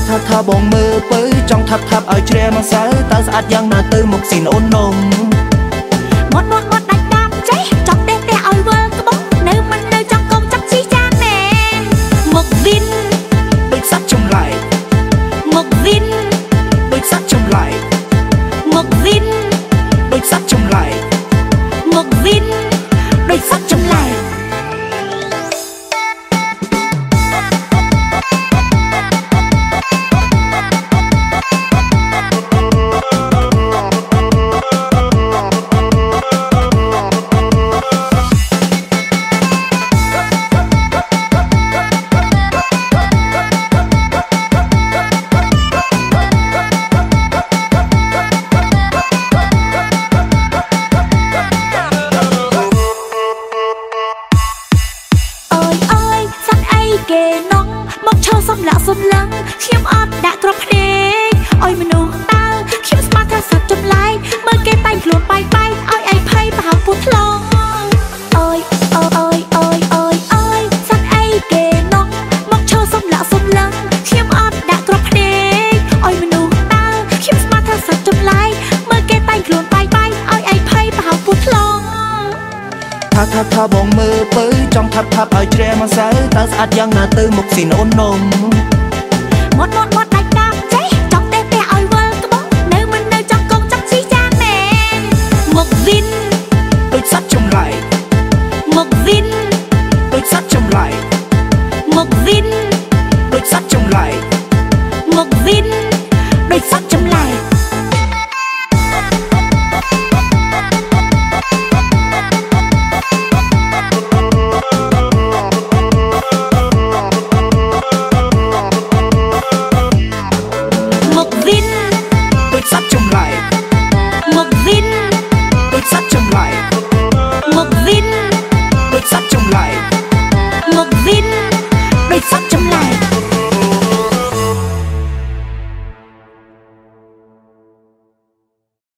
ថាបងមើលពើចង់ថាប់ឲ្យជ្រាមកសៅតើស្អាតយ៉ាងណាទៅមុខស៊ីនអូននំមាត់ដាច់ដាប់ចេះចង់ទេឲ្យវល់ក្បោះនៅមិននៅចង់កុំចាប់ជីចានណែមុខវិនដូចសត្វចម្លែកមុខវិនដូចសត្វចម្លែកមុខវិនដូចសត្វចម្លែកមុខវិនដូចសត្វចម្លែកគេនងមកឈរសំឡាក់សំឡឹងខ្ញុំអត់ដាក់ក្របភ្នែកឲ្យមនុស្សតើខ្ញុំស្មានថាសត្វចម្លែកមើលគេតែងខ្លួនបាយឲ្យអីភ័យប្រហែលពោះថ្លង់អើយសត្វអីគេនងមកឈរសំឡាក់សំឡឹងខ្ញុំអត់ដាក់ក្របភ្នែកឲ្យមនុស្សតើខ្ញុំស្មានថាសត្វចម្លែកមើលគេតែងខ្លួនបាយឲ្យអីភ័យប្រហែលពោះថ្លង់ថាបងមើលពើចង់ថាប់ឲ្យជ្រាមកសៅតើស្អាតយ៉ាងណាទៅមុខស៊ីនអូននំមាត់ដាច់ដាប់ចេះចង់ទេឲ្យវល់ក្បោះនៅមិននៅចង់កុំចាប់ជីចានណែមុខវិនដូចសត្វចម្លែកមុខវិនដូចសត្វចម្លែកមុខវិនដូចសត្វចម្លែកមុខវិន